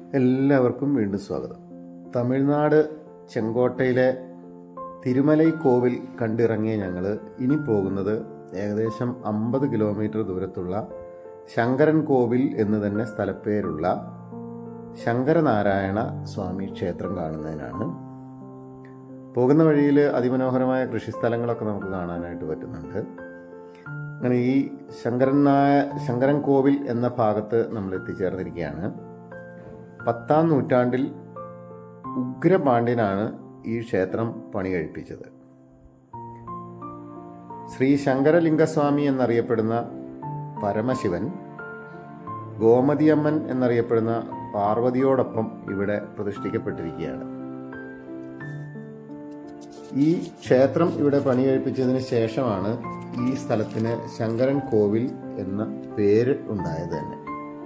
എല്ലാവർക്കും വീണ്ടും സ്വാഗതം. തമിഴ്നാട് ചെങ്കോട്ടയിലെ തിരുമലൈ കോവിൽ കണ്ടിറങ്ങിയ ഞങ്ങൾ ഇനി പോകുന്നത് ഏകദേശം 50 കിലോമീറ്റർ ദൂരത്തുള്ള ശങ്കരൻ കോവിൽ എന്ന് തന്നെ സ്ഥലപ്പേരുള്ള ശങ്കരനാരായണ സ്വാമി ക്ഷേത്രം കാണുന്നതിനാണ്. പോകുന്ന വഴിയിൽ അതിമനോഹരമായ കൃഷിസ്ഥലങ്ങളൊക്കെ നമുക്ക് കാണാനായിട്ട് പറ്റുന്നുണ്ട്. അങ്ങനെ ഈ ശങ്കരൻ കോവിൽ എന്ന ഭാഗത്ത് നമ്മൾ എത്തിച്ചേർന്നിരിക്കുകയാണ്. 10-ാം നൂറ്റാണ്ടിൽ ഉഗ്രപാണ്ഡ്യനാണ് ഈ ക്ഷേത്രം പണി കഴിപ്പിച്ചത്. ശ്രീ ശങ്കരലിംഗസ്വാമി എന്നറിയപ്പെടുന്ന പരമശിവൻ ഗോമതിയമ്മൻ എന്നറിയപ്പെടുന്ന പാർവതിയോടൊപ്പം ഇവിടെ പ്രതിഷ്ഠിക്കപ്പെട്ടിരിക്കുകയാണ്. ഈ ക്ഷേത്രം ഇവിടെ പണി കഴിപ്പിച്ചതിന് ശേഷമാണ് ഈ സ്ഥലത്തിന് ശങ്കരൻ കോവിൽ എന്ന പേര് ഉണ്ടായത് തന്നെ.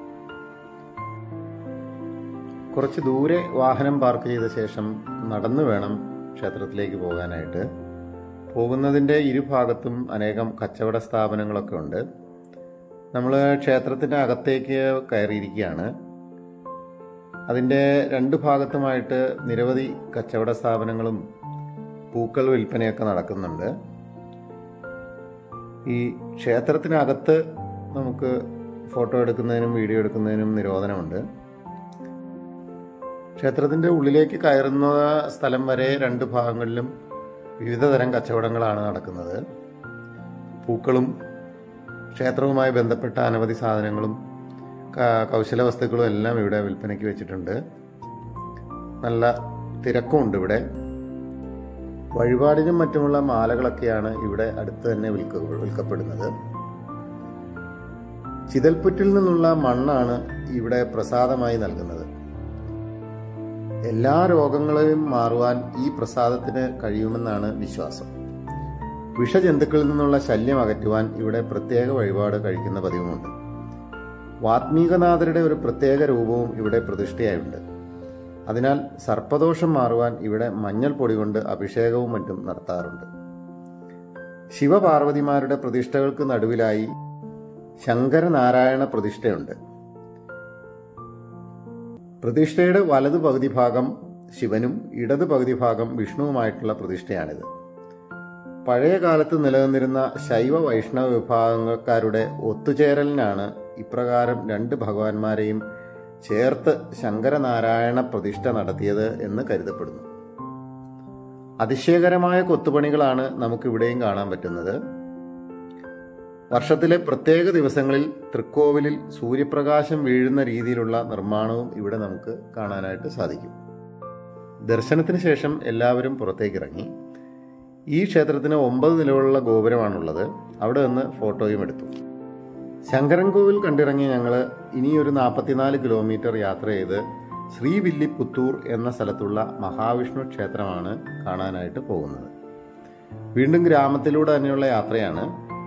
കുറച്ച് ദൂരെ വാഹനം പാർക്ക് ചെയ്ത ശേഷം നടന്നു വേണം ക്ഷേത്രത്തിലേക്ക് പോകാനായിട്ട്. പോകുന്നതിൻ്റെ ഇരുഭാഗത്തും അനേകം കച്ചവട സ്ഥാപനങ്ങളൊക്കെ ഉണ്ട്. നമ്മൾ ക്ഷേത്രത്തിൻ്റെ അകത്തേക്ക് കയറിയിരിക്കുകയാണ്. അതിൻ്റെ രണ്ട് ഭാഗത്തുമായിട്ട് നിരവധി കച്ചവട സ്ഥാപനങ്ങളും പൂക്കൾ വിൽപ്പനയൊക്കെ നടക്കുന്നുണ്ട്. ഈ ക്ഷേത്രത്തിനകത്ത് നമുക്ക് ഫോട്ടോ എടുക്കുന്നതിനും വീഡിയോ എടുക്കുന്നതിനും നിരോധനമുണ്ട്. ക്ഷേത്രത്തിൻ്റെ ഉള്ളിലേക്ക് കയറുന്ന സ്ഥലം വരെ രണ്ട് ഭാഗങ്ങളിലും വിവിധ തരം കച്ചവടങ്ങളാണ് നടക്കുന്നത്. പൂക്കളും ക്ഷേത്രവുമായി ബന്ധപ്പെട്ട അനവധി സാധനങ്ങളും കൗശല വസ്തുക്കളും എല്ലാം ഇവിടെ വിൽപ്പനയ്ക്ക് വെച്ചിട്ടുണ്ട്. നല്ല തിരക്കുമുണ്ട് ഇവിടെ. വഴിപാടിനും മറ്റുമുള്ള മാലകളൊക്കെയാണ് ഇവിടെ അടുത്ത് തന്നെ വിൽക്കപ്പെടുന്നത്. ചിതൽപുറ്റിൽ നിന്നുള്ള മണ്ണാണ് ഇവിടെ പ്രസാദമായി നൽകുന്നത്. എല്ലാ രോഗങ്ങളെയും മാറുവാൻ ഈ പ്രസാദത്തിന് കഴിയുമെന്നാണ് വിശ്വാസം. വിഷജന്തുക്കളിൽ നിന്നുള്ള ശല്യം അകറ്റുവാൻ ഇവിടെ പ്രത്യേക വഴിപാട് കഴിക്കുന്ന പതിവുമുണ്ട്. വാത്മീകനാഥരുടെ ഒരു പ്രത്യേക രൂപവും ഇവിടെ പ്രതിഷ്ഠയായുണ്ട്. അതിനാൽ സർപ്പദോഷം മാറുവാൻ ഇവിടെ മഞ്ഞൾ പൊടി കൊണ്ട് അഭിഷേകവും മറ്റും നടത്താറുണ്ട്. ശിവപാർവതിമാരുടെ പ്രതിഷ്ഠകൾക്ക് നടുവിലായി ശങ്കരനാരായണ പ്രതിഷ്ഠയുണ്ട്. പ്രതിഷ്ഠയുടെ വലതു പകുതി ഭാഗം ശിവനും ഇടതു പകുതി ഭാഗം വിഷ്ണുവുമായിട്ടുള്ള പ്രതിഷ്ഠയാണിത്. പഴയ കാലത്ത് നിലനിന്നിരുന്ന ശൈവ വൈഷ്ണവ വിഭാഗക്കാരുടെ ഒത്തുചേരലിനാണ് ഇപ്രകാരം രണ്ട് ഭഗവാന്മാരെയും ചേർത്ത് ശങ്കരനാരായണ പ്രതിഷ്ഠ നടത്തിയത് എന്ന് കരുതപ്പെടുന്നു. അതിശയകരമായ കൊത്തുപണികളാണ് നമുക്കിവിടെയും കാണാൻ പറ്റുന്നത്. വർഷത്തിലെ പ്രത്യേക ദിവസങ്ങളിൽ തൃക്കോവിലിൽ സൂര്യപ്രകാശം വീഴുന്ന രീതിയിലുള്ള നിർമ്മാണവും ഇവിടെ നമുക്ക് കാണാനായിട്ട് സാധിക്കും. ദർശനത്തിന് ശേഷം എല്ലാവരും പുറത്തേക്കിറങ്ങി. ഈ ക്ഷേത്രത്തിന് 9 നിലകളുള്ള ഗോപുരമാണുള്ളത്. അവിടെ നിന്ന് ഫോട്ടോയും എടുത്തു. ശങ്കരൻ കോവിൽ കണ്ടിറങ്ങിയ ഞങ്ങൾ ഇനിയൊരു 44 കിലോമീറ്റർ യാത്ര ചെയ്ത് ശ്രീവില്ലിപുത്തൂർ എന്ന സ്ഥലത്തുള്ള മഹാവിഷ്ണു ക്ഷേത്രമാണ് കാണാനായിട്ട് പോകുന്നത്. വീണ്ടും ഗ്രാമത്തിലൂടെ തന്നെയുള്ള യാത്രയാണ്.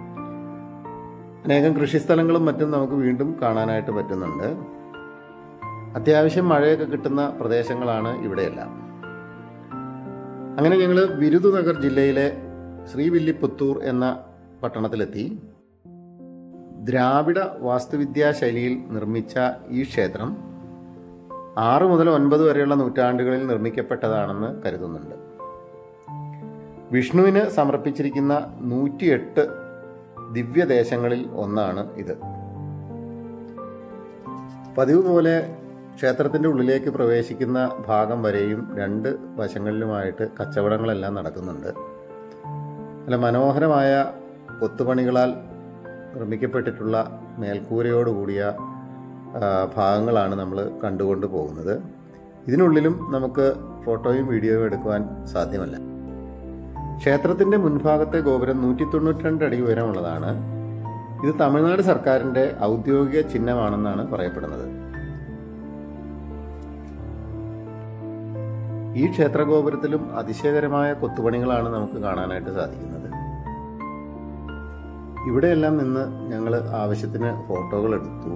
അനേകം കൃഷിസ്ഥലങ്ങളും മറ്റും നമുക്ക് വീണ്ടും കാണാനായിട്ട് പറ്റുന്നുണ്ട്. അത്യാവശ്യം മഴയൊക്കെ കിട്ടുന്ന പ്രദേശങ്ങളാണ് ഇവിടെയെല്ലാം. അങ്ങനെ ഞങ്ങൾ വിരുദുനഗർ ജില്ലയിലെ ശ്രീവില്ലിപുത്തൂർ എന്ന പട്ടണത്തിലെത്തി. ദ്രാവിഡ വാസ്തുവിദ്യാ ശൈലിയിൽ നിർമ്മിച്ച ഈ ക്ഷേത്രം 6 മുതൽ 9 വരെയുള്ള നൂറ്റാണ്ടുകളിൽ നിർമ്മിക്കപ്പെട്ടതാണെന്ന് കരുതുന്നുണ്ട്. വിഷ്ണുവിന് സമർപ്പിച്ചിരിക്കുന്ന 108 ദിവ്യദേശങ്ങളിൽ ഒന്നാണ് ഇത്. പതിവ് പോലെ ക്ഷേത്രത്തിൻ്റെ ഉള്ളിലേക്ക് പ്രവേശിക്കുന്ന ഭാഗം വരെയും രണ്ട് വശങ്ങളിലുമായിട്ട് കച്ചവടങ്ങളെല്ലാം നടക്കുന്നുണ്ട്. നല്ല മനോഹരമായ കൊത്തുപണികളാൽ നിർമ്മിക്കപ്പെട്ടിട്ടുള്ള മേൽക്കൂരയോടുകൂടിയ ഭാഗങ്ങളാണ് നമ്മൾ കണ്ടുകൊണ്ട് പോകുന്നത്. ഇതിനുള്ളിലും നമുക്ക് ഫോട്ടോയും വീഡിയോയും എടുക്കുവാൻ സാധ്യമല്ല. ക്ഷേത്രത്തിന്റെ മുൻഭാഗത്തെ ഗോപുരം 192 അടി ഉയരമുള്ളതാണ്. ഇത് തമിഴ്നാട് സർക്കാരിന്റെ ഔദ്യോഗിക ചിഹ്നമാണെന്നാണ് പറയപ്പെടുന്നത്. ഈ ക്ഷേത്രഗോപുരത്തിലും അതിശയകരമായ കൊത്തുപണികളാണ് നമുക്ക് കാണാനായിട്ട് സാധിക്കുന്നത്. ഇവിടെയെല്ലാം നിന്ന് ഞങ്ങൾ ആവശ്യത്തിന് ഫോട്ടോകൾ എടുത്തു.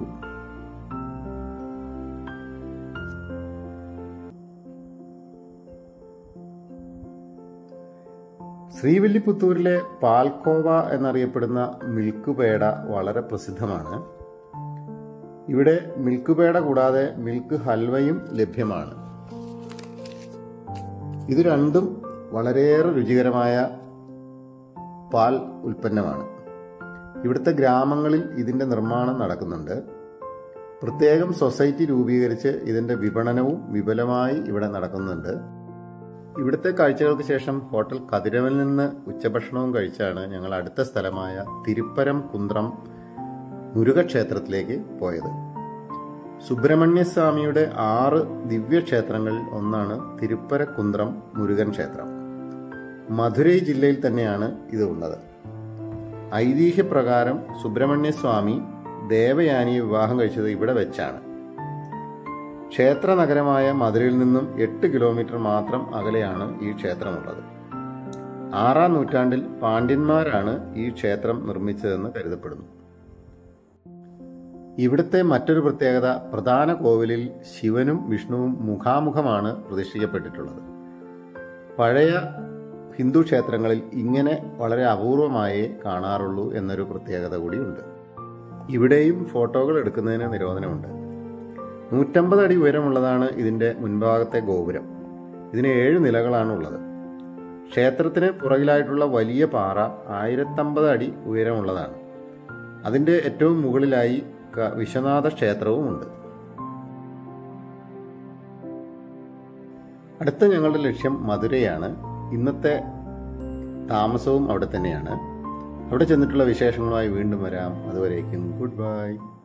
ശ്രീവില്ലിപുത്തൂരിലെ പാൽക്കോവ എന്നറിയപ്പെടുന്ന മിൽക്ക് പേട വളരെ പ്രസിദ്ധമാണ്. ഇവിടെ മിൽക്ക് പേട കൂടാതെ മിൽക്ക് ഹൽവയും ലഭ്യമാണ്. ഇത് രണ്ടും വളരെയേറെ രുചികരമായ പാൽ ഉൽപ്പന്നമാണ്. ഇവിടുത്തെ ഗ്രാമങ്ങളിൽ ഇതിൻ്റെ നിർമ്മാണം നടക്കുന്നുണ്ട്. പ്രത്യേകം സൊസൈറ്റി രൂപീകരിച്ച് ഇതിൻ്റെ വിപണനവും വിപുലമായി ഇവിടെ നടക്കുന്നുണ്ട്. ഇവിടുത്തെ കാഴ്ചകൾക്ക് ശേഷം ഹോട്ടൽ കതിരവനിൽ നിന്ന് ഉച്ചഭക്ഷണവും കഴിച്ചാണ് ഞങ്ങൾ അടുത്ത സ്ഥലമായ തിരുപ്പരം കുന്ത്രം മുരുകക്ഷേത്രത്തിലേക്ക് പോയത്. സുബ്രഹ്മണ്യസ്വാമിയുടെ 6 ദിവ്യക്ഷേത്രങ്ങളിൽ ഒന്നാണ് തിരുപ്പരക്കുന്ത്രം മുരുകൻ ക്ഷേത്രം. മധുരൈ ജില്ലയിൽ തന്നെയാണ് ഇത് ഉള്ളത്. ഐതിഹ്യപ്രകാരം സുബ്രഹ്മണ്യസ്വാമി ദേവയാനിയെ വിവാഹം കഴിച്ചത് ഇവിടെ വെച്ചാണ്. ക്ഷേത്ര നഗരമായ മധുരയിൽ നിന്നും 8 കിലോമീറ്റർ മാത്രം അകലെയാണ് ഈ ക്ഷേത്രമുള്ളത്. 6-ാം നൂറ്റാണ്ടിൽ പാണ്ഡ്യന്മാരാണ് ഈ ക്ഷേത്രം നിർമ്മിച്ചതെന്ന് കരുതപ്പെടുന്നു. ഇവിടുത്തെ മറ്റൊരു പ്രത്യേകത, പ്രധാന കോവിലിൽ ശിവനും വിഷ്ണുവും മുഖാമുഖമാണ് പ്രതിഷ്ഠിക്കപ്പെട്ടിട്ടുള്ളത്. പഴയ ഹിന്ദു ക്ഷേത്രങ്ങളിൽ ഇങ്ങനെ വളരെ അപൂർവമായേ കാണാറുള്ളൂ എന്നൊരു പ്രത്യേകത കൂടിയുണ്ട്. ഇവിടെയും ഫോട്ടോകൾ എടുക്കുന്നതിന് നിരോധനമുണ്ട്. 150 അടി ഉയരമുള്ളതാണ് ഇതിൻ്റെ മുൻഭാഗത്തെ ഗോപുരം. ഇതിന് 7 നിലകളാണുള്ളത്. ക്ഷേത്രത്തിന് പുറകിലായിട്ടുള്ള വലിയ പാറ 1050 അടി ഉയരമുള്ളതാണ്. അതിൻ്റെ ഏറ്റവും മുകളിലായി വിശ്വനാഥ ക്ഷേത്രവുമുണ്ട്. അടുത്ത ഞങ്ങളുടെ ലക്ഷ്യം മധുരയാണ്. ഇന്നത്തെ താമസവും അവിടെ തന്നെയാണ്. അവിടെ ചെന്നിട്ടുള്ള വിശേഷങ്ങളുമായി വീണ്ടും വരാം. അതുവരേക്കും ഗുഡ് ബൈ.